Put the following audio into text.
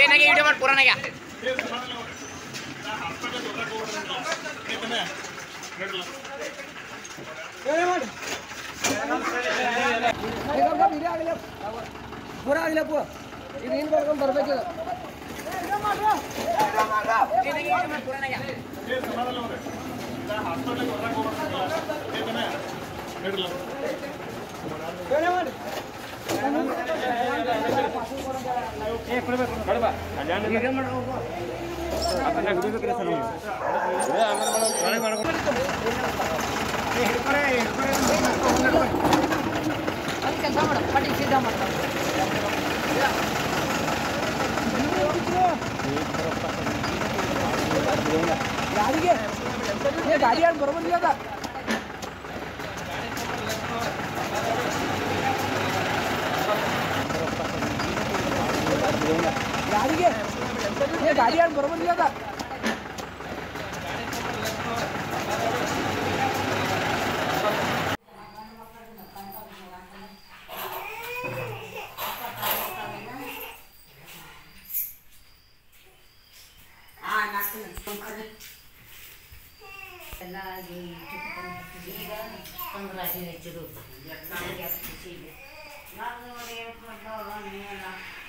ಏನಾಗೆ video ಮಾಡಿ ಪುರಾಣಾಗ ಪೂರ ಆಗಲಪ್ಪ ಈಗ ಏನು ಮಾಡ್ಕೊಂಡು ಬರ್ಬೇಕು ಕೆಲಸ ಮಾಡ ಪಟ್ಟಿ ಸಿದ್ಧ ಮಾಡ್ತಾರೆ गाड़ी ये गाड़ी यार बरोबर लिया था गाड़ी ये गाड़ी यार बरोबर लिया था पंद्रह दिन